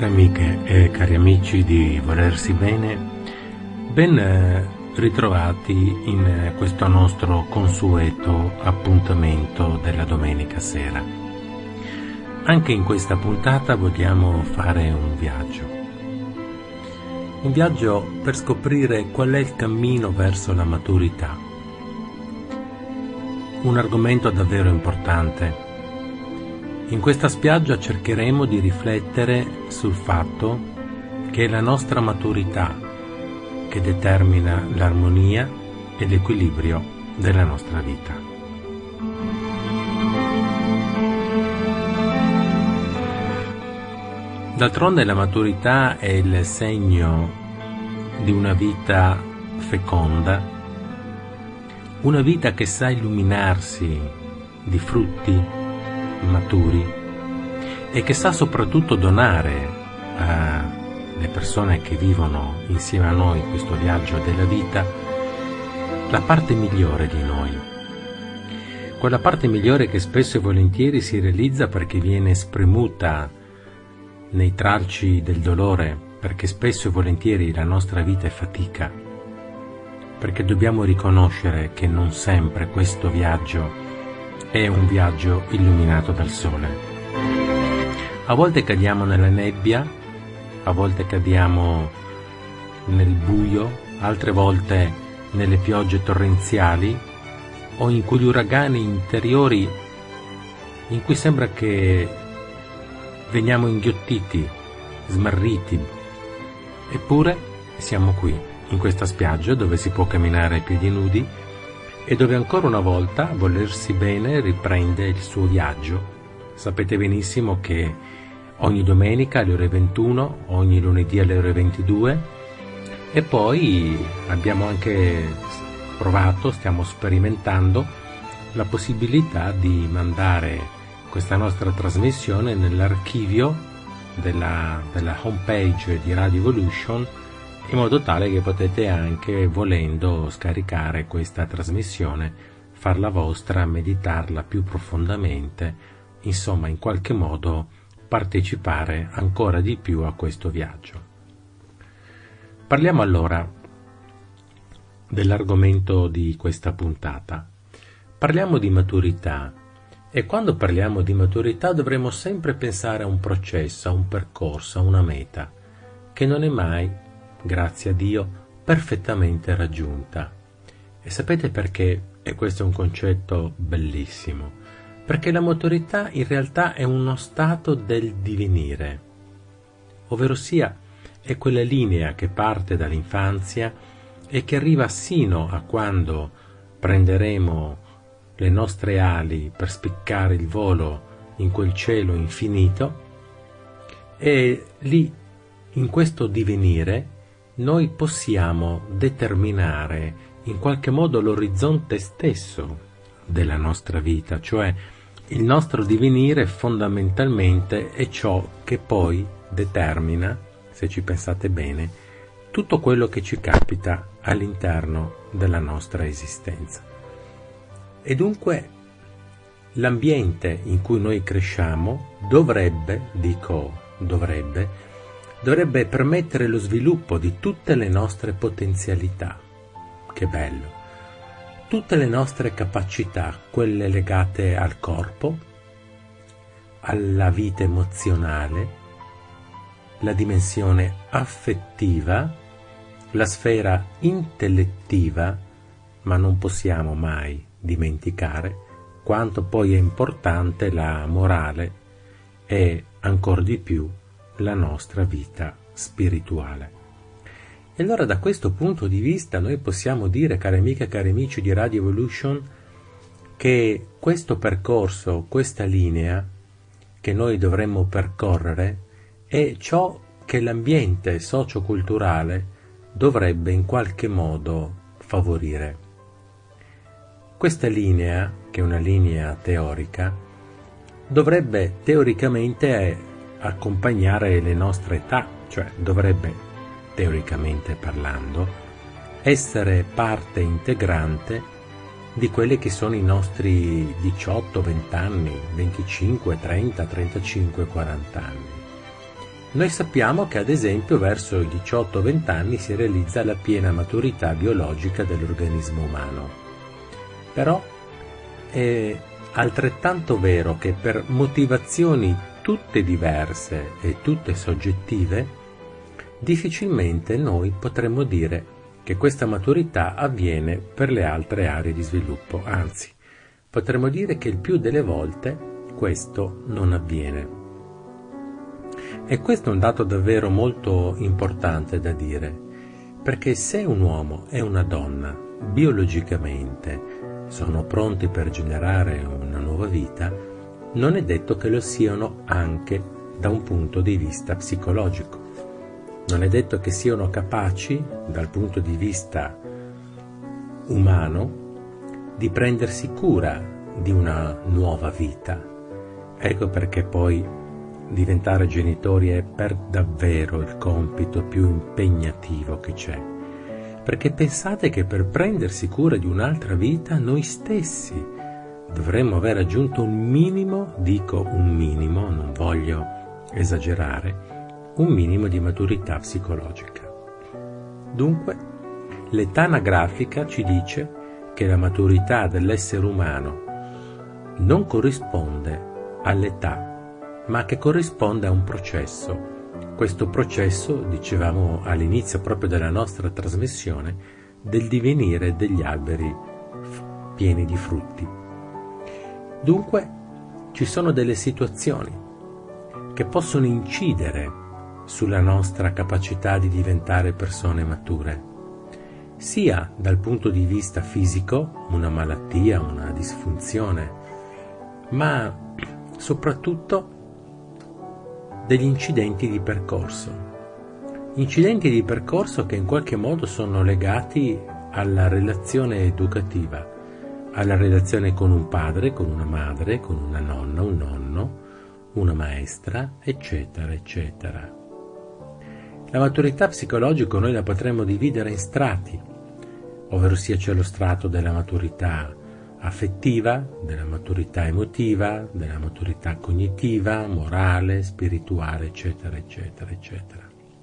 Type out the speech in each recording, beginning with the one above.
Care amiche e cari amici di Volersi Bene, ben ritrovati in questo nostro consueto appuntamento della domenica sera. Anche in questa puntata vogliamo fare un viaggio per scoprire qual è il cammino verso la maturità. Un argomento davvero importante. In questa spiaggia cercheremo di riflettere sul fatto che è la nostra maturità che determina l'armonia e l'equilibrio della nostra vita. D'altronde la maturità è il segno di una vita feconda, una vita che sa illuminarsi di frutti maturi e che sa soprattutto donare alle persone che vivono insieme a noi questo viaggio della vita la parte migliore di noi, quella parte migliore che spesso e volentieri si realizza perché viene spremuta nei tralci del dolore, perché spesso e volentieri la nostra vita è fatica, perché dobbiamo riconoscere che non sempre questo viaggio è un viaggio illuminato dal sole. A volte cadiamo nella nebbia, a volte cadiamo nel buio, altre volte nelle piogge torrenziali o in quegli uragani interiori in cui sembra che veniamo inghiottiti, smarriti. Eppure siamo qui, in questa spiaggia dove si può camminare a piedi nudi e dove ancora una volta Volersi Bene riprende il suo viaggio. Sapete benissimo che ogni domenica alle ore 21, ogni lunedì alle ore 22 e poi abbiamo anche provato, stiamo sperimentando la possibilità di mandare questa nostra trasmissione nell'archivio della homepage di Radio Evolution, in modo tale che potete anche, volendo, scaricare questa trasmissione, farla vostra, meditarla più profondamente, insomma in qualche modo partecipare ancora di più a questo viaggio. Parliamo allora dell'argomento di questa puntata. Parliamo di maturità e quando parliamo di maturità dovremo sempre pensare a un processo, a un percorso, a una meta, che non è mai, grazie a Dio, perfettamente raggiunta. E sapete perché? E questo è un concetto bellissimo. Perché la maturità in realtà è uno stato del divenire, ovvero sia è quella linea che parte dall'infanzia e che arriva sino a quando prenderemo le nostre ali per spiccare il volo in quel cielo infinito, e lì, in questo divenire, noi possiamo determinare in qualche modo l'orizzonte stesso della nostra vita, cioè il nostro divenire fondamentalmente è ciò che poi determina, se ci pensate bene, tutto quello che ci capita all'interno della nostra esistenza. E dunque l'ambiente in cui noi cresciamo dovrebbe permettere lo sviluppo di tutte le nostre potenzialità. Che bello! Tutte le nostre capacità, quelle legate al corpo, alla vita emozionale, la dimensione affettiva, la sfera intellettiva, ma non possiamo mai dimenticare quanto poi è importante la morale e ancor di più la nostra vita spirituale. E allora da questo punto di vista noi possiamo dire, care amiche e cari amici di Radio Evolution, che questo percorso, questa linea che noi dovremmo percorrere è ciò che l'ambiente socioculturale dovrebbe in qualche modo favorire. Questa linea, che è una linea teorica, dovrebbe teoricamente accompagnare le nostre età, cioè dovrebbe, teoricamente parlando, essere parte integrante di quelli che sono i nostri 18, 20 anni, 25, 30, 35, 40 anni. Noi sappiamo che ad esempio verso i 18-20 anni si realizza la piena maturità biologica dell'organismo umano. Però è altrettanto vero che per motivazioni tutte diverse e tutte soggettive, difficilmente noi potremmo dire che questa maturità avviene per le altre aree di sviluppo, anzi, potremmo dire che il più delle volte questo non avviene. E questo è un dato davvero molto importante da dire, perché se un uomo e una donna biologicamente sono pronti per generare una nuova vita, non è detto che lo siano anche da un punto di vista psicologico. Non è detto che siano capaci, dal punto di vista umano, di prendersi cura di una nuova vita. Ecco perché poi diventare genitori è per davvero il compito più impegnativo che c'è. Perché pensate che per prendersi cura di un'altra vita noi stessi dovremmo aver raggiunto un minimo, dico un minimo, non voglio esagerare, un minimo di maturità psicologica. Dunque, l'età anagrafica ci dice che la maturità dell'essere umano non corrisponde all'età, ma che corrisponde a un processo. Questo processo, dicevamo all'inizio proprio della nostra trasmissione, del divenire degli alberi pieni di frutti. Dunque, ci sono delle situazioni che possono incidere sulla nostra capacità di diventare persone mature, sia dal punto di vista fisico, una malattia, una disfunzione, ma soprattutto degli incidenti di percorso. Incidenti di percorso che in qualche modo sono legati alla relazione educativa, alla relazione con un padre, con una madre, con una nonna, un nonno, una maestra, eccetera, eccetera. La maturità psicologica noi la potremmo dividere in strati, ovvero sia c'è lo strato della maturità affettiva, della maturità emotiva, della maturità cognitiva, morale, spirituale, eccetera, eccetera, eccetera.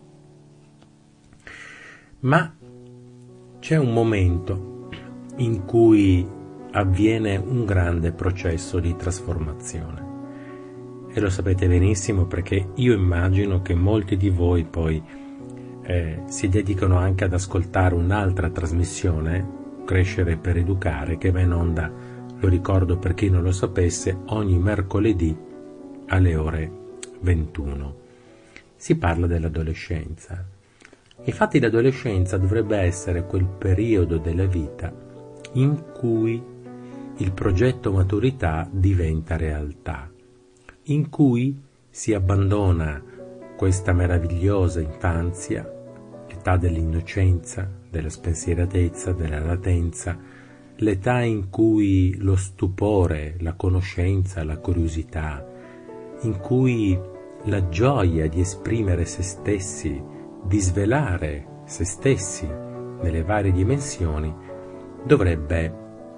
Ma c'è un momento in cui avviene un grande processo di trasformazione. E lo sapete benissimo perché io immagino che molti di voi poi si dedicano anche ad ascoltare un'altra trasmissione, Crescere per Educare, che va in onda, lo ricordo per chi non lo sapesse, ogni mercoledì alle ore 21. Si parla dell'adolescenza. Infatti l'adolescenza dovrebbe essere quel periodo della vita in cui il progetto maturità diventa realtà, in cui si abbandona questa meravigliosa infanzia, l'età dell'innocenza, della spensieratezza, della latenza, l'età in cui lo stupore, la conoscenza, la curiosità, in cui la gioia di esprimere se stessi, di svelare se stessi nelle varie dimensioni, dovrebbe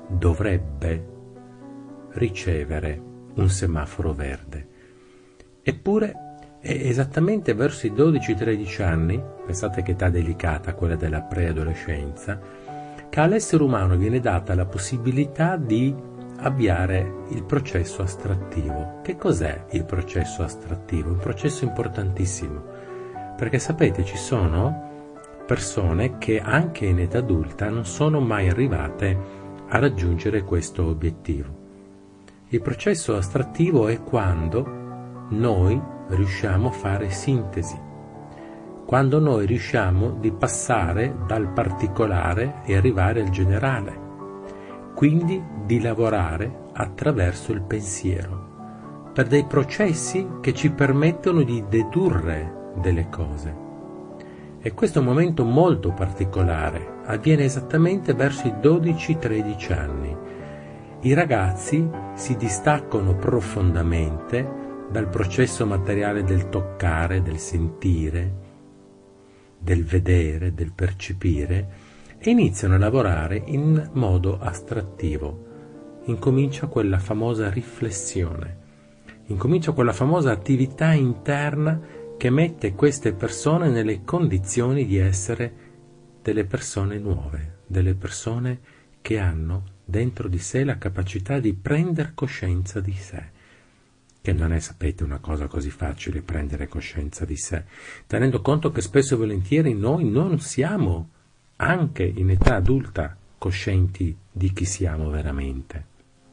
ricevere un semaforo verde. Eppure è esattamente verso i 12-13 anni, pensate che età delicata quella della preadolescenza, che all'essere umano viene data la possibilità di avviare il processo astrattivo. Che cos'è il processo astrattivo? Un processo importantissimo, perché sapete ci sono persone che anche in età adulta non sono mai arrivate a raggiungere questo obiettivo. Il processo astrattivo è quando noi riusciamo a fare sintesi, quando noi riusciamo di passare dal particolare e arrivare al generale, quindi di lavorare attraverso il pensiero, per dei processi che ci permettono di dedurre delle cose. E questo è un momento molto particolare, avviene esattamente verso i 12-13 anni. I ragazzi si distaccano profondamente dal processo materiale del toccare, del sentire, del vedere, del percepire e iniziano a lavorare in modo astrattivo. Incomincia quella famosa riflessione, incomincia quella famosa attività interna che mette queste persone nelle condizioni di essere delle persone nuove, delle persone che hanno dentro di sé la capacità di prendere coscienza di sé, che non è, sapete, una cosa così facile prendere coscienza di sé, tenendo conto che spesso e volentieri noi non siamo, anche in età adulta, coscienti di chi siamo veramente.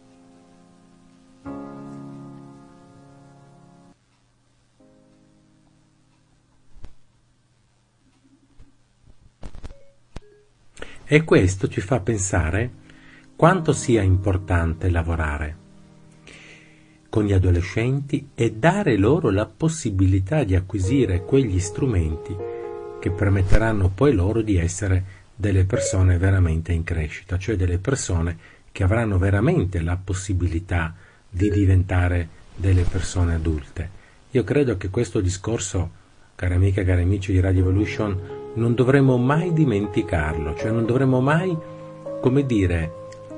E questo ci fa pensare quanto sia importante lavorare con gli adolescenti e dare loro la possibilità di acquisire quegli strumenti che permetteranno poi loro di essere delle persone veramente in crescita, cioè delle persone che avranno veramente la possibilità di diventare delle persone adulte. Io credo che questo discorso, care amiche e cari amici di Radio Evolution, non dovremmo mai dimenticarlo, cioè non dovremmo mai, come dire,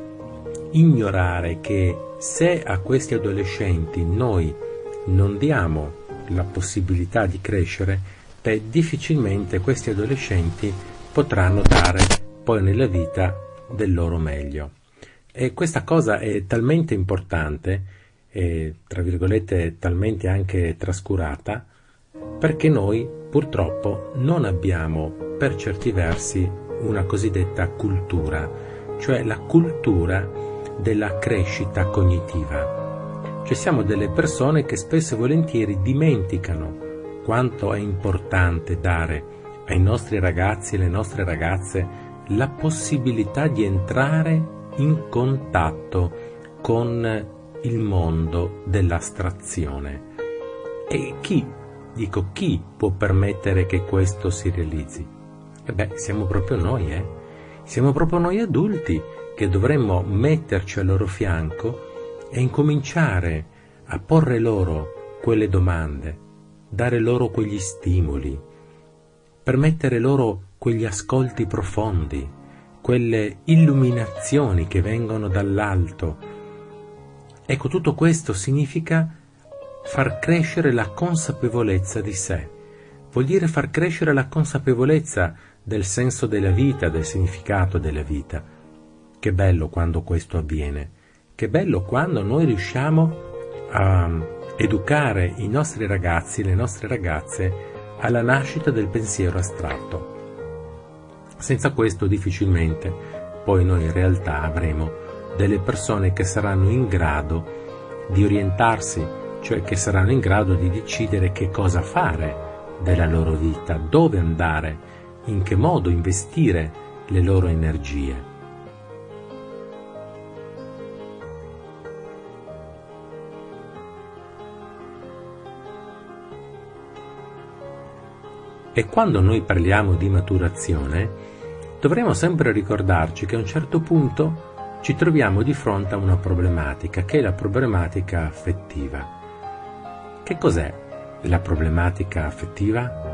ignorare che se a questi adolescenti noi non diamo la possibilità di crescere, difficilmente questi adolescenti potranno dare poi nella vita del loro meglio. E questa cosa è talmente importante e, tra virgolette, talmente anche trascurata, perché noi purtroppo non abbiamo per certi versi una cosiddetta cultura, cioè la cultura della crescita cognitiva. Cioè siamo delle persone che spesso e volentieri dimenticano quanto è importante dare ai nostri ragazzi e alle nostre ragazze la possibilità di entrare in contatto con il mondo dell'astrazione. E chi può permettere che questo si realizzi? Siamo proprio noi, Siamo proprio noi adulti che dovremmo metterci al loro fianco e incominciare a porre loro quelle domande, dare loro quegli stimoli, permettere loro quegli ascolti profondi, quelle illuminazioni che vengono dall'alto. Ecco, tutto questo significa far crescere la consapevolezza di sé. Vuol dire far crescere la consapevolezza del senso della vita, del significato della vita. Che bello quando questo avviene. Che bello quando noi riusciamo a educare i nostri ragazzi, le nostre ragazze, alla nascita del pensiero astratto. Senza questo difficilmente poi noi in realtà avremo delle persone che saranno in grado di orientarsi, cioè che saranno in grado di decidere che cosa fare della loro vita, dove andare, in che modo investire le loro energie. E quando noi parliamo di maturazione, dovremo sempre ricordarci che a un certo punto ci troviamo di fronte a una problematica, che è la problematica affettiva. Che cos'è la problematica affettiva?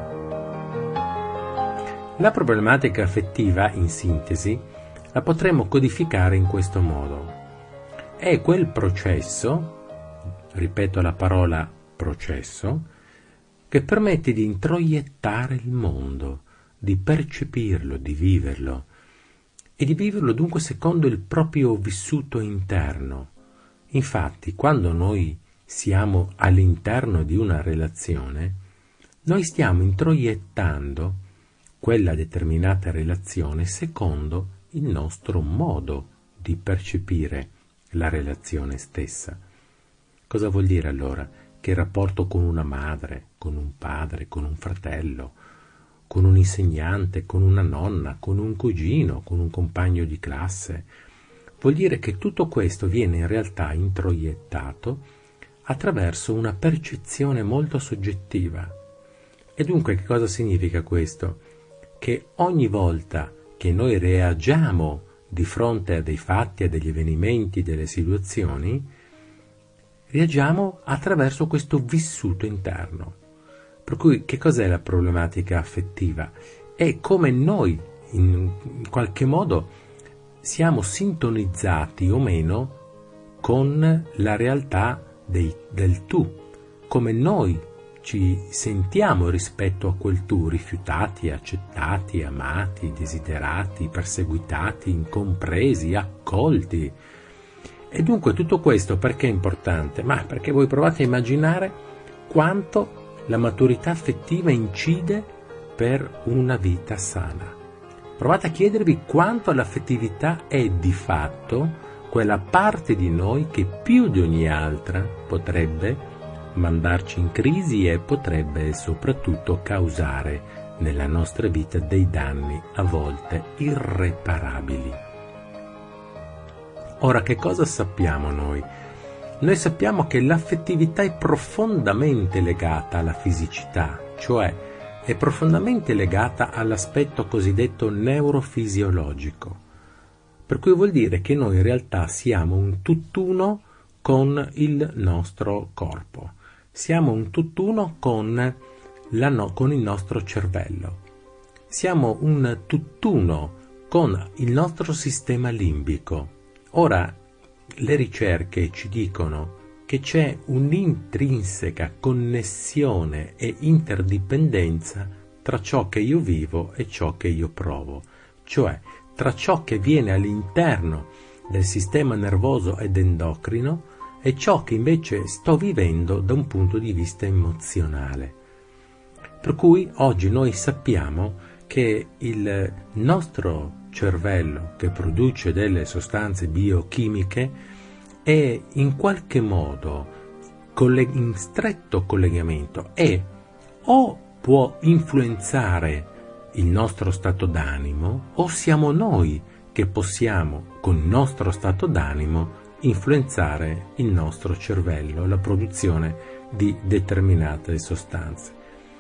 La problematica affettiva, in sintesi, la potremmo codificare in questo modo. È quel processo, ripeto la parola processo, che permette di introiettare il mondo, di percepirlo, di viverlo, e di viverlo dunque secondo il proprio vissuto interno. Infatti, quando noi siamo all'interno di una relazione, noi stiamo introiettando quella determinata relazione secondo il nostro modo di percepire la relazione stessa. Cosa vuol dire allora? Che il rapporto con una madre, con un padre, con un fratello, con un insegnante, con una nonna, con un cugino, con un compagno di classe, vuol dire che tutto questo viene in realtà introiettato attraverso una percezione molto soggettiva. E dunque che cosa significa questo? Che ogni volta che noi reagiamo di fronte a dei fatti, a degli avvenimenti, delle situazioni, reagiamo attraverso questo vissuto interno. Per cui che cos'è la problematica affettiva? È come noi in qualche modo siamo sintonizzati o meno con la realtà del tu, come noi ci sentiamo rispetto a quel tu, rifiutati, accettati, amati, desiderati, perseguitati, incompresi, accolti. E dunque tutto questo perché è importante? Ma perché voi provate a immaginare quanto la maturità affettiva incide per una vita sana. Provate a chiedervi quanto l'affettività è di fatto quella parte di noi che più di ogni altra potrebbe mandarci in crisi e potrebbe soprattutto causare nella nostra vita dei danni a volte irreparabili. Ora, che cosa sappiamo noi? Noi sappiamo che l'affettività è profondamente legata alla fisicità, cioè è profondamente legata all'aspetto cosiddetto neurofisiologico, per cui vuol dire che noi in realtà siamo un tutt'uno con il nostro corpo, siamo un tutt'uno con il nostro cervello, siamo un tutt'uno con il nostro sistema limbico. Ora, le ricerche ci dicono che c'è un'intrinseca connessione e interdipendenza tra ciò che io vivo e ciò che io provo, cioè tra ciò che viene all'interno del sistema nervoso ed endocrino e ciò che invece sto vivendo da un punto di vista emozionale. Per cui oggi noi sappiamo che il nostro cervello, che produce delle biochimiche, è in qualche modo in stretto collegamento e o può influenzare il nostro stato d'animo o siamo noi che possiamo con il nostro stato d'animo influenzare il nostro cervello, la produzione di determinate sostanze.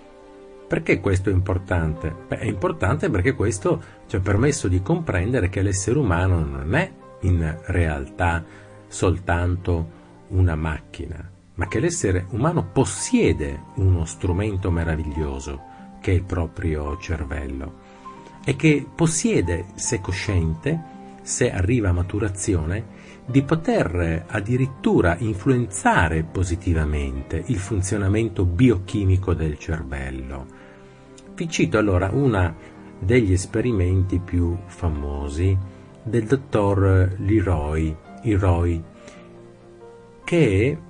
Perché questo è importante? È importante perché questo ci ha permesso di comprendere che l'essere umano non è in realtà soltanto una macchina, ma che l'essere umano possiede uno strumento meraviglioso che è il proprio cervello e che possiede, se cosciente, se arriva a maturazione, di poter addirittura influenzare positivamente il funzionamento biochimico del cervello. Vi cito allora uno degli esperimenti più famosi del dottor Leroy, che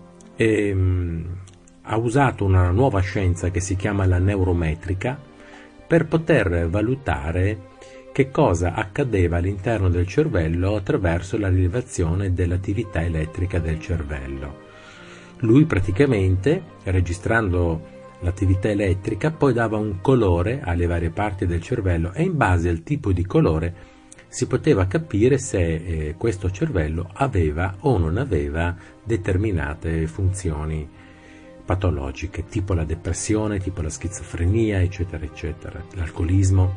ha usato una nuova scienza che si chiama la neurometrica per poter valutare che cosa accadeva all'interno del cervello attraverso la rilevazione dell'attività elettrica del cervello. Lui praticamente, registrando l'attività elettrica, poi dava un colore alle varie parti del cervello e in base al tipo di colore si poteva capire se questo cervello aveva o non aveva determinate funzioni patologiche, tipo la depressione, tipo la schizofrenia, eccetera, eccetera, l'alcolismo,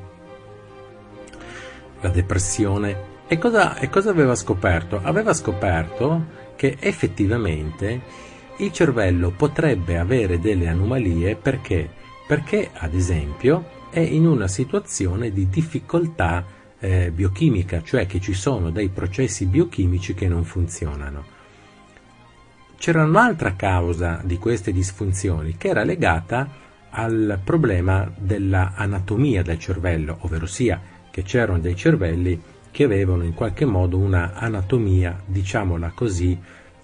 la depressione. E cosa aveva scoperto? Aveva scoperto che effettivamente il cervello potrebbe avere delle anomalie perché ad esempio è in una situazione di difficoltà biochimica, cioè che ci sono dei processi biochimici che non funzionano. C'era un'altra causa di queste disfunzioni che era legata al problema dell'anatomia del cervello, ovvero sia che c'erano dei cervelli che avevano in qualche modo una anatomia, diciamola così,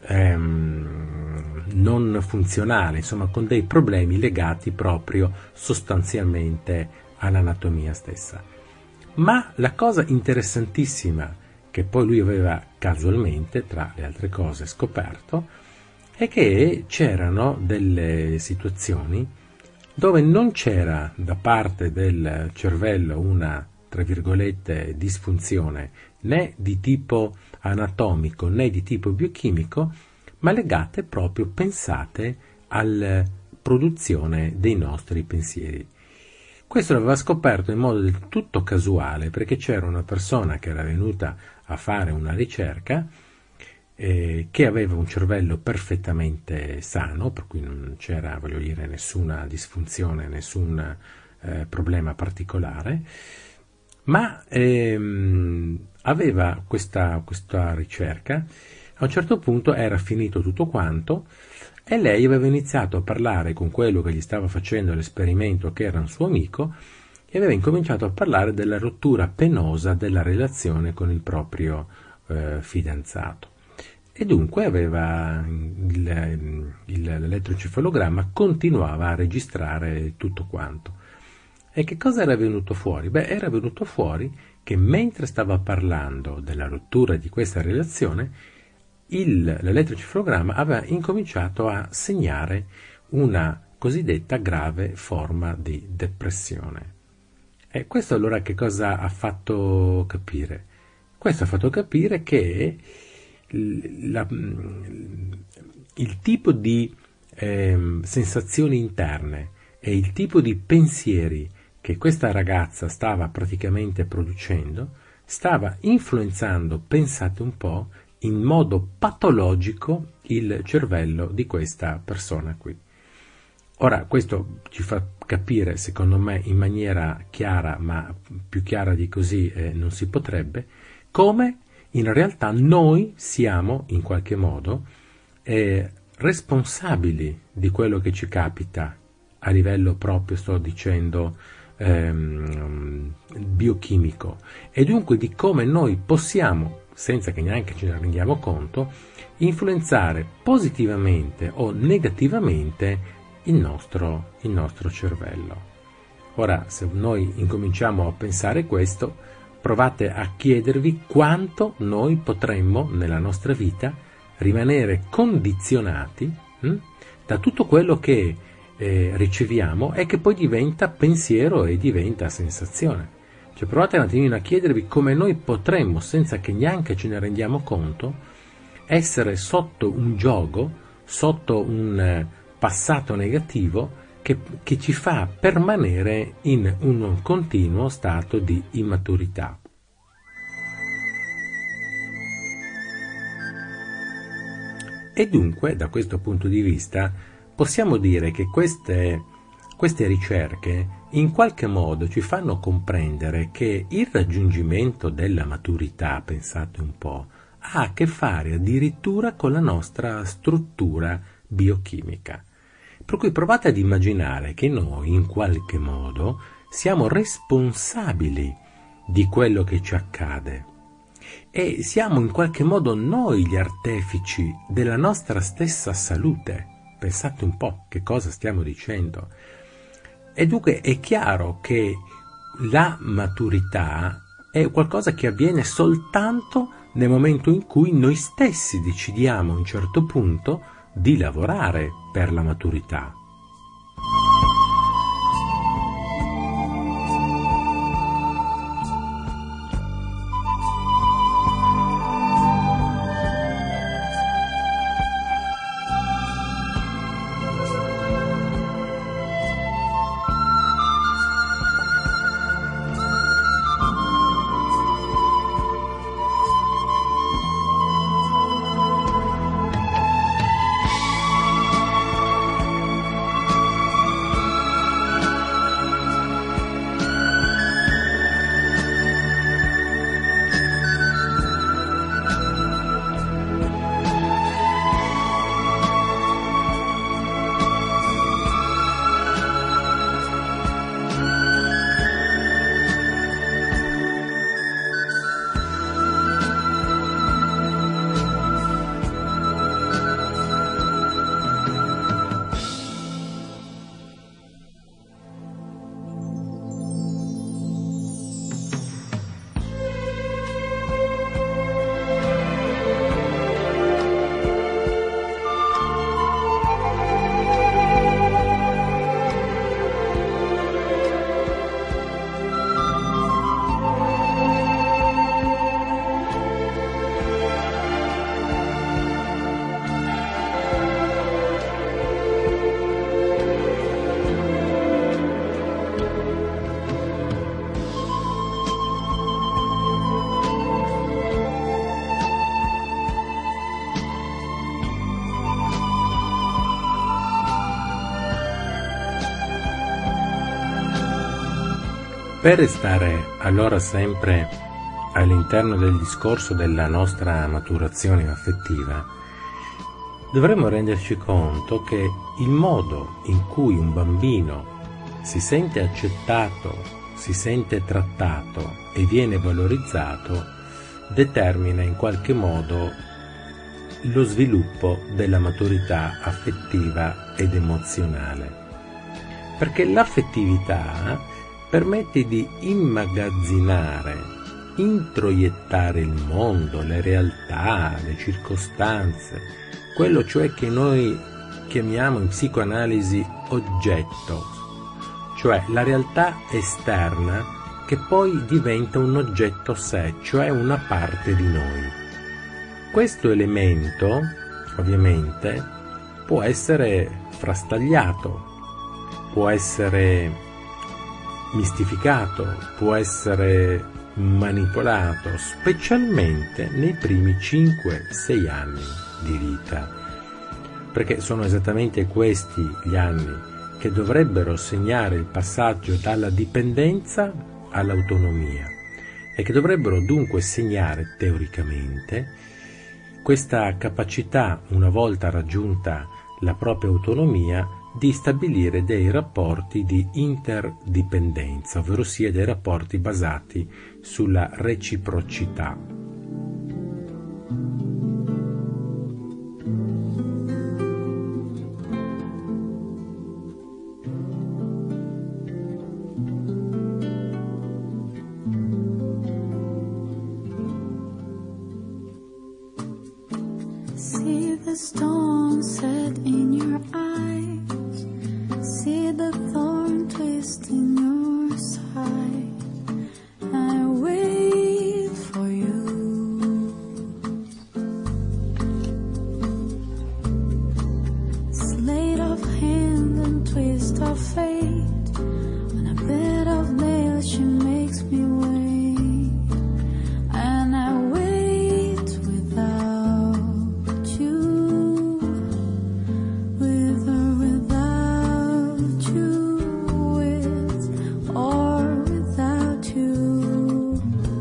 non funzionale, insomma con dei problemi legati proprio sostanzialmente all'anatomia stessa. Ma la cosa interessantissima che poi lui aveva casualmente, tra le altre cose, scoperto, è che c'erano delle situazioni dove non c'era da parte del cervello una, tra virgolette, disfunzione né di tipo anatomico né di tipo biochimico, ma legate proprio, pensate, alla produzione dei nostri pensieri. Questo l'aveva scoperto in modo del tutto casuale, perché c'era una persona che era venuta a fare una ricerca che aveva un cervello perfettamente sano, per cui non c'era, voglio dire, nessuna disfunzione, nessun problema particolare, ma aveva questa ricerca. A un certo punto era finito tutto quanto e lei aveva iniziato a parlare con quello che gli stava facendo l'esperimento, che era un suo amico, e aveva incominciato a parlare della rottura penosa della relazione con il proprio fidanzato. E dunque aveva l'elettroencefalogramma continuava a registrare tutto quanto. E che cosa era venuto fuori? Beh, era venuto fuori che mentre stava parlando della rottura di questa relazione, l'elettroencefalogramma aveva incominciato a segnare una cosiddetta grave forma di depressione. E questo allora che cosa ha fatto capire? Questo ha fatto capire che il tipo di sensazioni interne e il tipo di pensieri che questa ragazza stava praticamente producendo stava influenzando, pensate un po', in modo patologico il cervello di questa persona qui. Ora, questo ci fa capire, secondo me, in maniera chiara, ma più chiara di così non si potrebbe, come in realtà noi siamo, in qualche modo, responsabili di quello che ci capita a livello proprio, sto dicendo, biochimico, e dunque di come noi possiamo, senza che neanche ce ne rendiamo conto, influenzare positivamente o negativamente il nostro cervello. Ora, se noi incominciamo a pensare questo, provate a chiedervi quanto noi potremmo nella nostra vita rimanere condizionati da tutto quello che riceviamo e che poi diventa pensiero e diventa sensazione. Cioè, provate un attimino a chiedervi come noi potremmo, senza che neanche ce ne rendiamo conto, essere sotto un giogo, sotto un passato negativo che ci fa permanere in un continuo stato di immaturità. E dunque, da questo punto di vista, possiamo dire che queste ricerche in qualche modo ci fanno comprendere che il raggiungimento della maturità, pensate un po', ha a che fare addirittura con la nostra struttura biochimica. Per cui provate ad immaginare che noi in qualche modo siamo responsabili di quello che ci accade e siamo in qualche modo noi gli artefici della nostra stessa salute. Pensate un po' che cosa stiamo dicendo. E dunque è chiaro che la maturità è qualcosa che avviene soltanto nel momento in cui noi stessi decidiamo a un certo punto di lavorare per la maturità. Per restare allora sempre all'interno del discorso della nostra maturazione affettiva, dovremmo renderci conto che il modo in cui un bambino si sente accettato, si sente trattato e viene valorizzato determina in qualche modo lo sviluppo della maturità affettiva ed emozionale. Perché l'affettività permette di immagazzinare, introiettare il mondo, le realtà, le circostanze, quello cioè che noi chiamiamo in psicoanalisi oggetto, cioè la realtà esterna che poi diventa un oggetto sé, cioè una parte di noi. Questo elemento, ovviamente, può essere frastagliato, può essere mistificato, può essere manipolato, specialmente nei primi 5-6 anni di vita, perché sono esattamente questi gli anni che dovrebbero segnare il passaggio dalla dipendenza all'autonomia e che dovrebbero dunque segnare teoricamente questa capacità, una volta raggiunta la propria autonomia, di stabilire dei rapporti di interdipendenza, ovvero sia dei rapporti basati sulla reciprocità. See the storm set in your eyes, see the thorn twist in your side. I wait for you. Sleight of hand and twist of fate, on a bed of nails she makes me wait, and I wait without you, with or without you, with or without you.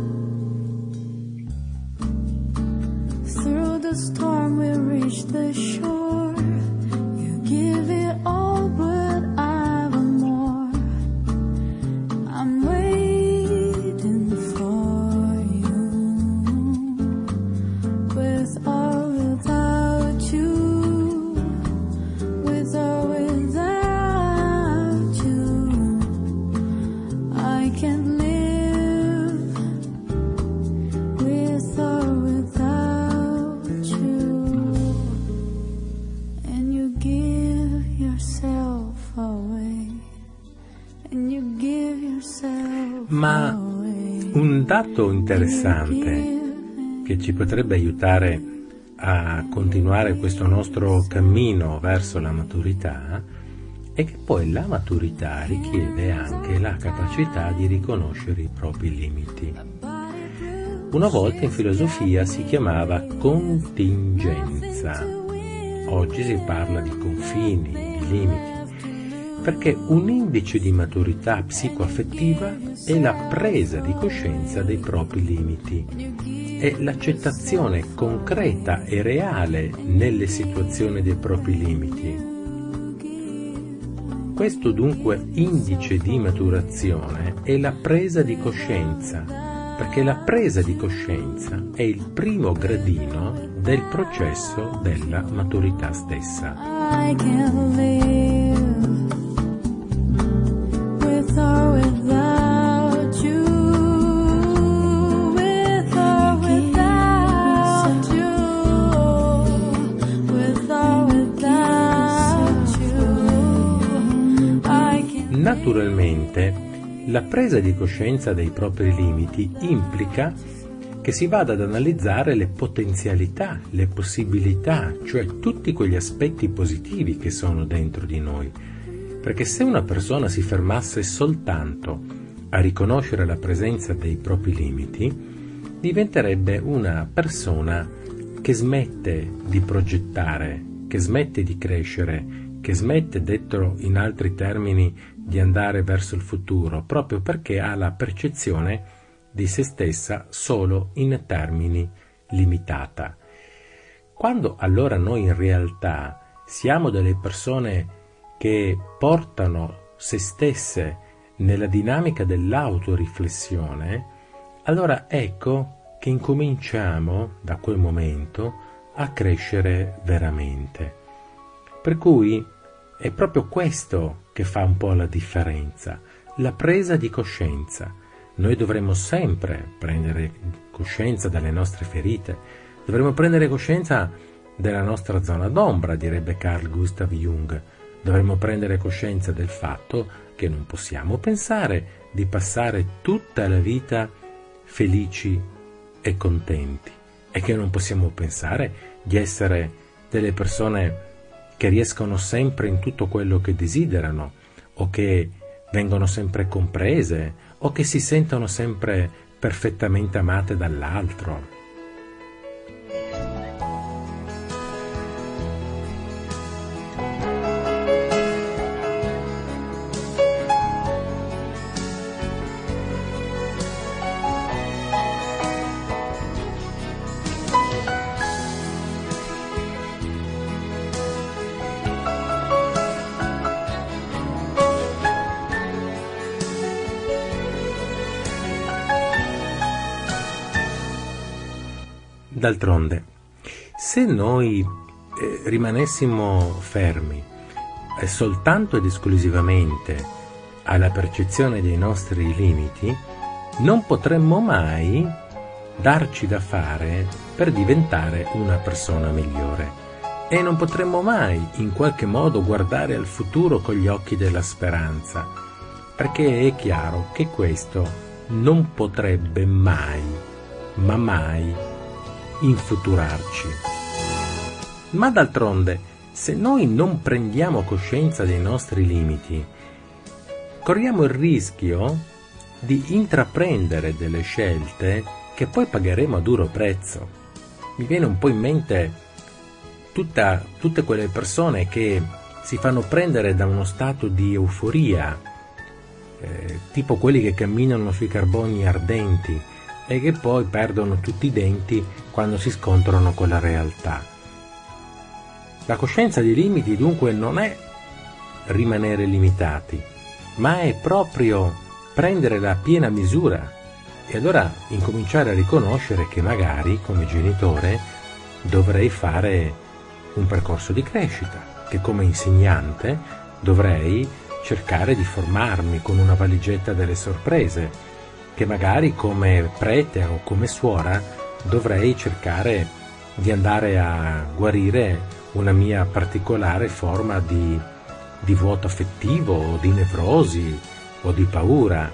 Through the storm we reach the shore. You give it all, but I want more. I'm waiting for you, with or without you, with or without you. I can't live with or without you. And you give yourself away, and you give yourself Ma away. un dato interessante che ci potrebbe aiutare a continuare questo nostro cammino verso la maturità è che poi la maturità richiede anche la capacità di riconoscere i propri limiti. Una volta in filosofia si chiamava contingenza, oggi si parla di confini, di limiti, perché un indice di maturità psicoaffettiva è la presa di coscienza dei propri limiti, è l'accettazione concreta e reale nelle situazioni dei propri limiti. Questo dunque indice di maturazione è la presa di coscienza, perché la presa di coscienza è il primo gradino del processo della maturità stessa. I can't live with or without you, with or without you, with or without you. I can't. Naturalmente, la presa di coscienza dei propri limiti implica che si vada ad analizzare le potenzialità, le possibilità, cioè tutti quegli aspetti positivi che sono dentro di noi. Perché se una persona si fermasse soltanto a riconoscere la presenza dei propri limiti, diventerebbe una persona che smette di progettare, che smette di crescere, che smette, detto in altri termini, di andare verso il futuro, proprio perché ha la percezione di se stessa solo in termini limitata. Quando allora noi in realtà siamo delle persone che portano se stesse nella dinamica dell'autoriflessione, allora ecco che incominciamo da quel momento a crescere veramente. Per cui è proprio questo che fa un po' la differenza, la presa di coscienza. Noi dovremmo sempre prendere coscienza delle nostre ferite, dovremmo prendere coscienza della nostra zona d'ombra, direbbe Carl Gustav Jung. Dovremmo prendere coscienza del fatto che non possiamo pensare di passare tutta la vita felici e contenti e che non possiamo pensare di essere delle persone che riescono sempre in tutto quello che desiderano o che vengono sempre comprese o che si sentono sempre perfettamente amate dall'altro. D'altronde, se noi rimanessimo fermi soltanto ed esclusivamente alla percezione dei nostri limiti, non potremmo mai darci da fare per diventare una persona migliore e non potremmo mai in qualche modo guardare al futuro con gli occhi della speranza, perché è chiaro che questo non potrebbe mai, ma mai, infuturarci. Ma d'altronde, se noi non prendiamo coscienza dei nostri limiti, corriamo il rischio di intraprendere delle scelte che poi pagheremo a duro prezzo. Mi viene un po' in mente tutte quelle persone che si fanno prendere da uno stato di euforia, tipo quelli che camminano sui carboni ardenti e che poi perdono tutti i denti quando si scontrano con la realtà. La coscienza dei limiti dunque non è rimanere limitati, ma è proprio prendere la piena misura e allora incominciare a riconoscere che magari come genitore dovrei fare un percorso di crescita, che come insegnante dovrei cercare di formarmi con una valigetta delle sorprese, che magari come prete o come suora dovrei cercare di andare a guarire una mia particolare forma di vuoto affettivo o di nevrosi o di paura.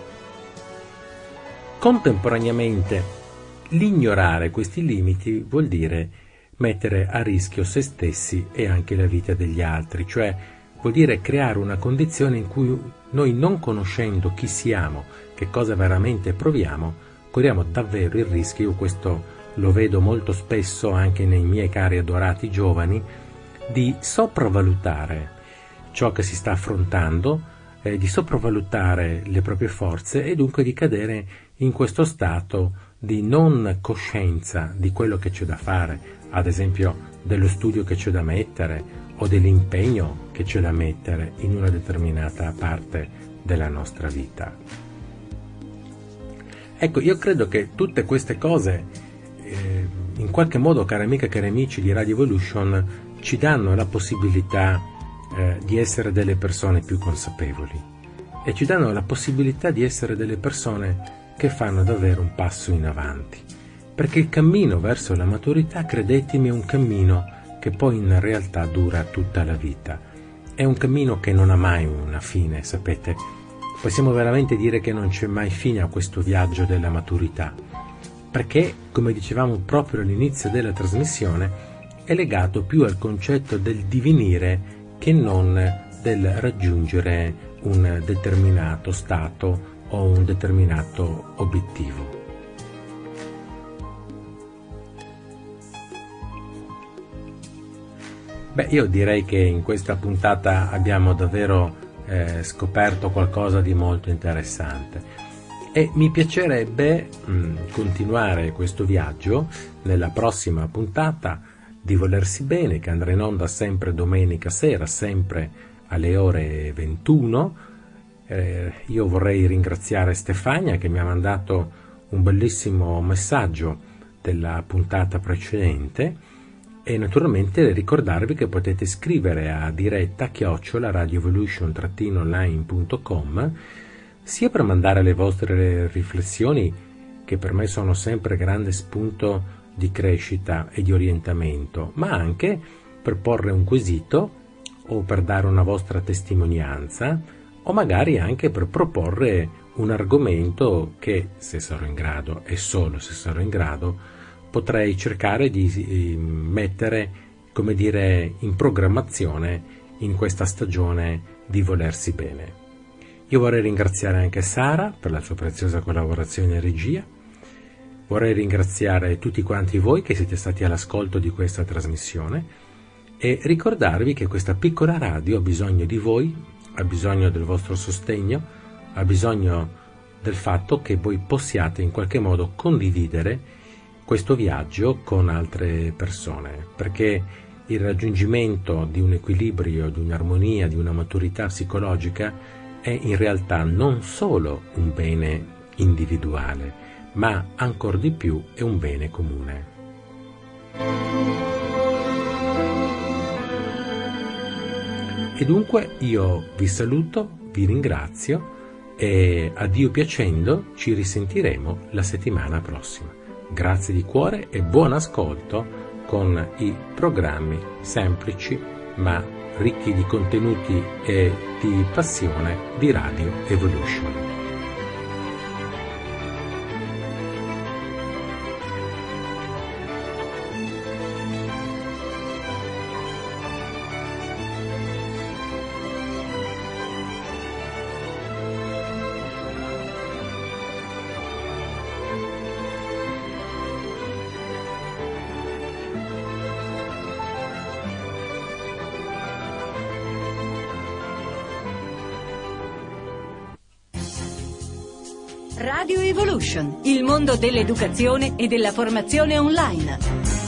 Contemporaneamente, l'ignorare questi limiti vuol dire mettere a rischio se stessi e anche la vita degli altri, cioè vuol dire creare una condizione in cui noi, non conoscendo chi siamo, che cosa veramente proviamo, corriamo davvero il rischio, io questo lo vedo molto spesso anche nei miei cari adorati giovani, di sopravvalutare ciò che si sta affrontando, di sopravvalutare le proprie forze e dunque di cadere in questo stato di non coscienza di quello che c'è da fare, ad esempio dello studio che c'è da mettere o dell'impegno che c'è da mettere in una determinata parte della nostra vita. Ecco, io credo che tutte queste cose, in qualche modo, cari amiche e cari amici di Radio Evolution, ci danno la possibilità di essere delle persone più consapevoli e ci danno la possibilità di essere delle persone che fanno davvero un passo in avanti, perché il cammino verso la maturità, credetemi, è un cammino che poi in realtà dura tutta la vita, è un cammino che non ha mai una fine, sapete. Possiamo veramente dire che non c'è mai fine a questo viaggio della maturità, perché, come dicevamo proprio all'inizio della trasmissione, è legato più al concetto del divenire che non del raggiungere un determinato stato o un determinato obiettivo. Beh, io direi che in questa puntata abbiamo davvero scoperto qualcosa di molto interessante e mi piacerebbe continuare questo viaggio nella prossima puntata di Volersi Bene, che andrà in onda sempre domenica sera, sempre alle ore 21. Io vorrei ringraziare Stefania che mi ha mandato un bellissimo messaggio della puntata precedente, e naturalmente ricordarvi che potete scrivere a diretta @radioevolution-online.com, sia per mandare le vostre riflessioni, che per me sono sempre grande spunto di crescita e di orientamento, ma anche per porre un quesito o per dare una vostra testimonianza, o magari anche per proporre un argomento che, se sarò in grado, e solo se sarò in grado, potrei cercare di mettere, come dire, in programmazione in questa stagione di Volersi Bene. Io vorrei ringraziare anche Sara per la sua preziosa collaborazione in regia. Vorrei ringraziare tutti quanti voi che siete stati all'ascolto di questa trasmissione e ricordarvi che questa piccola radio ha bisogno di voi, ha bisogno del vostro sostegno, ha bisogno del fatto che voi possiate in qualche modo condividere questo viaggio con altre persone, perché il raggiungimento di un equilibrio, di un'armonia, di una maturità psicologica è in realtà non solo un bene individuale, ma ancor di più è un bene comune. E dunque io vi saluto, vi ringrazio e a Dio piacendo ci risentiremo la settimana prossima. Grazie di cuore e buon ascolto con i programmi semplici ma ricchi di contenuti e di passione di Radio Evolution. Radio Evolution, il mondo dell'educazione e della formazione online.